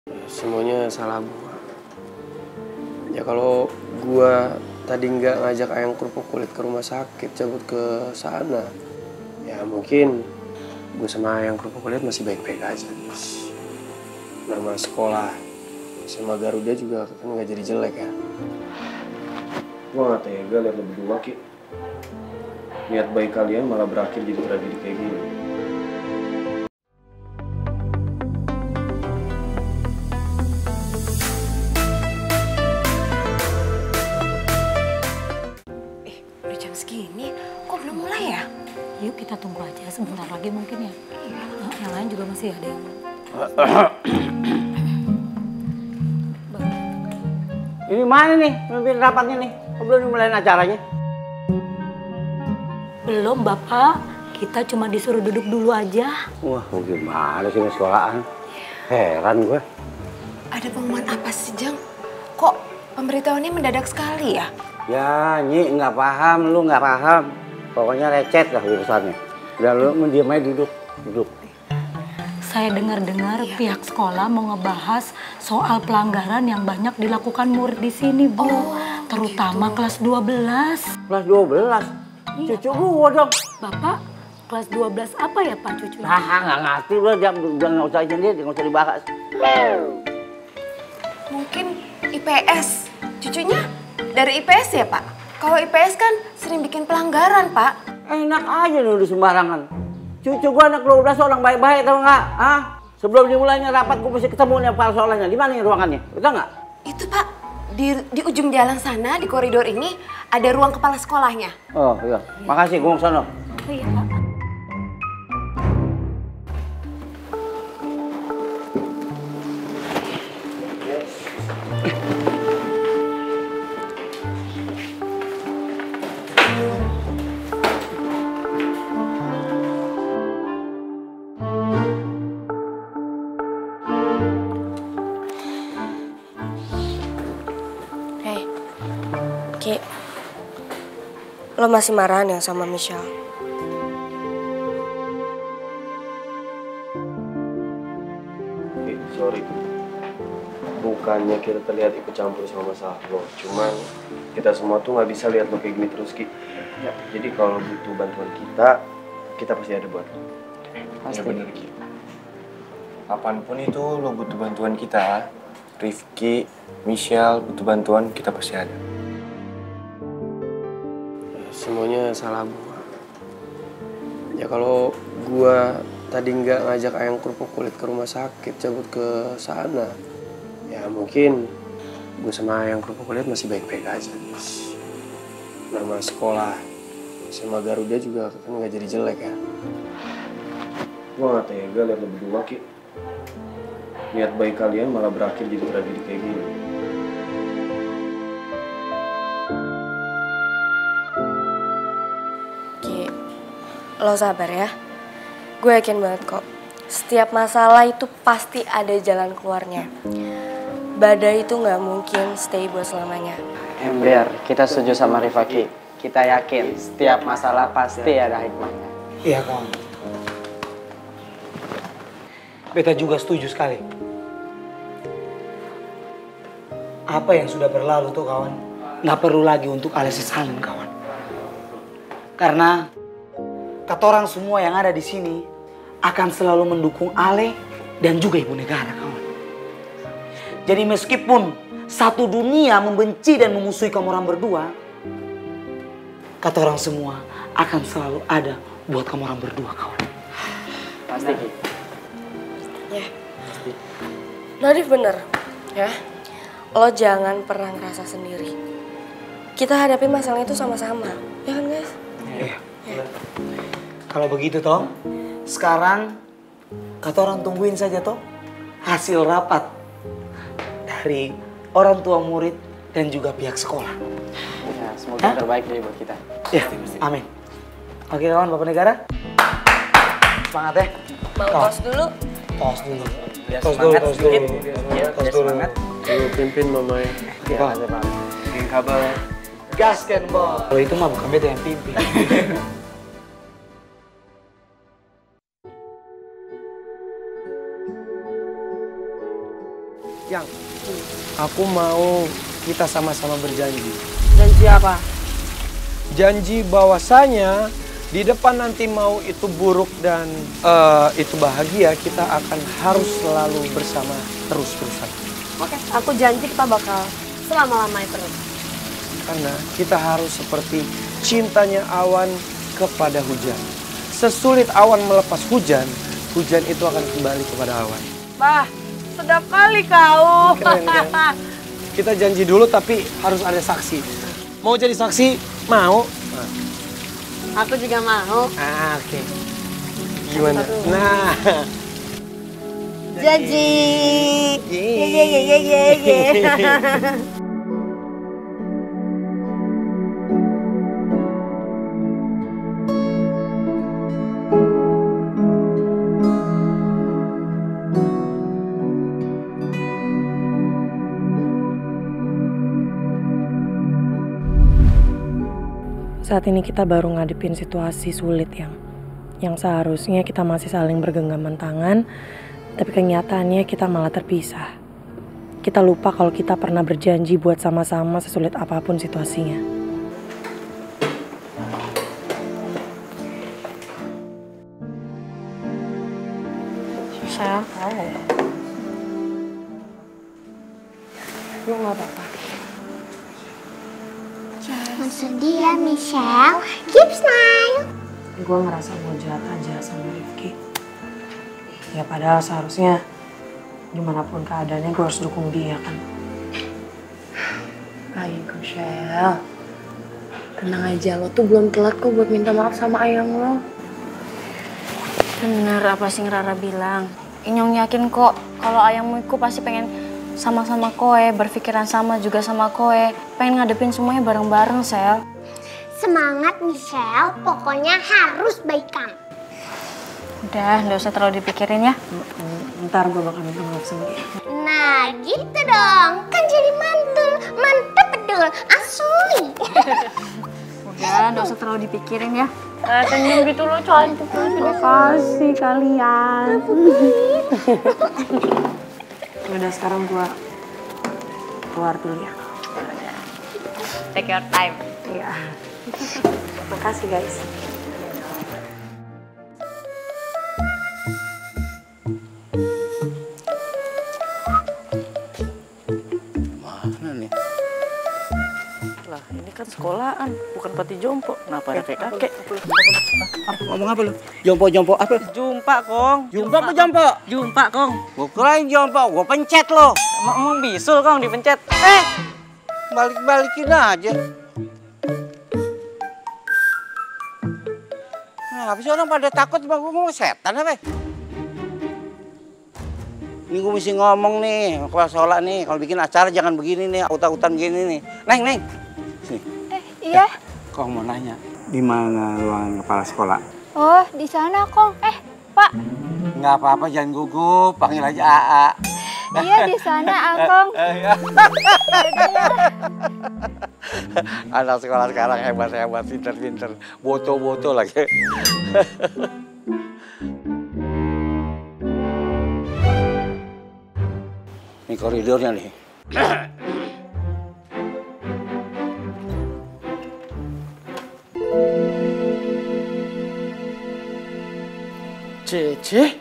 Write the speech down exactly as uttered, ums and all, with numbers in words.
Semuanya salah gua. Ya kalau gua tadi nggak ngajak Ayang kerupuk kulit ke rumah sakit, cabut ke sana, ya mungkin gua sama Ayang kerupuk kulit masih baik-baik aja. Terus nama sekolah sama Garuda juga kan nggak jadi jelek ya. Gua nggak tega lihat lo berdua, Ki. Niat baik kalian malah berakhir jadi tragedi kayak gini. Segini, kok belum mulai ya? Yuk kita tunggu aja sebentar lagi mungkin ya. Iya. Nah, yang lain juga masih ada yang. Ini mana nih pemimpin rapatnya nih? Kok belum dimulai acaranya? Belum Bapak, kita cuma disuruh duduk dulu aja. Wah, gimana sih sekolahan? Heran gue. Ada pengumuman apa sih, Jang? Kok pemberitahuannya mendadak sekali ya? Ya, Nyi nggak paham, lu nggak paham. Pokoknya lecet lah urusannya. Udah lu mendiam aja duduk, duduk. Saya dengar-dengar iya. Pihak sekolah mau ngebahas soal pelanggaran yang banyak dilakukan murid di sini, Bu. Oh, terutama gitu. Kelas dua belas. Kelas dua belas? Iya, cucu gua dong. Bapak, kelas dua belas apa ya, Pak, cucu? Nah, nggak ngerti, udah jangan nggak usah sendiri, nggak usah dibahas. Mungkin I P S, cucunya dari I P S ya, Pak? Kalau I P S kan sering bikin pelanggaran, Pak. Enak aja nuduh sembarangan. Cucu gua anak dua belas orang baik-baik, tau nggak? Ah, sebelum dimulainya rapat gua mesti ketemu nih kepala sekolahnya. Di mana nih ruangannya? Betul nggak? Itu, Pak, di, di ujung jalan sana, di koridor ini ada ruang kepala sekolahnya. Oh iya, makasih, gua mau sono. Oh iya, Pak. Ki, lo masih marahan ya sama Michelle? Ki, sorry. Bukannya kita terlihat ikut campur sama masalah lo. Cuman kita semua tuh nggak bisa lihat lo kayak gini terus, Ki. Ya, jadi kalau butuh bantuan kita, kita pasti ada buat lo. Pasti. Ya bener, Ki. Kapanpun itu lo butuh bantuan kita, Rifki, Michelle butuh bantuan, kita pasti ada. Semuanya salah gua. Ya kalau gua tadi nggak ngajak Ayang kerupuk kulit ke rumah sakit, cabut ke sana, ya mungkin gua sama Ayang kerupuk kulit masih baik-baik aja. Terus nama sekolah sama Garuda juga kan nggak jadi jelek ya. Gua nggak tega lihat lo berdua, Ki. Niat baik kalian malah berakhir jadi tragedi kayak gini. Lo sabar ya, gue yakin banget kok. Setiap masalah itu pasti ada jalan keluarnya. Badai itu nggak mungkin stay buat selamanya. Ember, kita setuju sama Rifaki. Kita yakin setiap masalah pasti ada hikmahnya. Iya kawan. Beta juga setuju sekali. Apa yang sudah berlalu tuh kawan, nggak perlu lagi untuk Ale sesalin kawan. Karena kata orang semua yang ada di sini akan selalu mendukung Ale dan juga ibu negara, kawan. Jadi meskipun satu dunia membenci dan memusuhi kamu orang berdua, kata orang semua akan selalu ada buat kamu orang berdua, kawan. Pasti, Ki. Ya. Pasti. Nadif bener, ya. Lo jangan pernah ngerasa sendiri. Kita hadapi masalah itu sama-sama, ya kan guys? Iya. Ya. Kalau begitu toh, sekarang kata orang tungguin saja toh hasil rapat dari orang tua murid dan juga pihak sekolah. Ya, semoga Hah? terbaik deh buat kita. Ya, amin. Oke kawan, Bapak Negara. Semangat ya. Mau tos dulu? Tos dulu. Tos dulu, tos dulu. Ya, tos dulu. Semangat. Lu pimpin mamai. Ya, ada Pak. Bikin kabel. Gaskan, Bos. Kalau itu mah bukan beta yang pimpin. Yang, aku mau kita sama-sama berjanji. Janji apa? Janji bahwasanya di depan nanti mau itu buruk dan uh, itu bahagia, kita akan harus selalu bersama terus-terusan. Oke, aku janji kita bakal selama-lamanya terus. Karena kita harus seperti cintanya awan kepada hujan. Sesulit awan melepas hujan, hujan itu akan kembali kepada awan. Bah, sedap kali kau. Keren, kan? Kita janji dulu tapi harus ada saksi. Mau jadi saksi? Mau? Nah. Aku juga mau. Ah, oke. Okay. Gimana? Nah. Janji. Ye ye ye ye ye ye. Saat ini kita baru ngadepin situasi sulit yang yang seharusnya kita masih saling bergenggaman tangan, tapi kenyataannya kita malah terpisah. Kita lupa kalau kita pernah berjanji buat sama-sama sesulit apapun situasinya. Sayang, lu nggak apa-apa. Jangan sedih ya Michelle, keep smile. Gue ngerasa mau jahat aja sama Rifki. Ya padahal seharusnya gimana pun keadaannya gue harus dukung dia kan. Baik Michelle, tenang aja, lo tuh belum telat kok buat minta maaf sama ayang lo. Bener apa sih Rara bilang. Inyong yakin kok kalau ayangmu itu pasti pengen sama-sama koe, berpikiran sama juga sama koe. Pengen ngadepin semuanya bareng-bareng, Sel. Semangat, Michelle. Pokoknya harus baikan. Udah, nggak usah terlalu dipikirin ya. Ntar gue bakal minta maaf sama dia. Nah, gitu dong. Kan jadi mantul. Mantep bedul. Asli. Udah, nggak usah terlalu dipikirin ya. Eh, senyum gitu lo cantik. Terima kasih kalian. Udah, sekarang gue keluar dulu ya. Take your time. Iya. Makasih guys. Mana nih? Lah, ini kan sekolahan, bukan panti jompo. Kenapa ada kakek-kakek? Ngomong apa lu? Jompo-jompo apa? Jumpa, Kong. Jumpa apa jompo? Jumpa, Kong. Gua kirain jompo, gua pencet lo. Emang, emang bisul, Kong, dipencet. Eh, balik-balikin aja. Nah, habis orang pada takut sama gua, mau setan apa? Ini gua mesti ngomong nih, kepala sekolah nih. Kalau bikin acara jangan begini nih, aut-autan gini nih. Neng, Neng. Sini. Eh, iya. Kok mau nanya, di mana ruangan kepala sekolah? Oh, di sana, Kong. Eh, Pak. Nggak apa-apa, jangan gugup, panggil aja A A. Iya, di sana, Akong. Anak sekolah sekarang hebat-hebat, pinter-pinter, boto-boto lagi. Ini koridornya nih. Cece,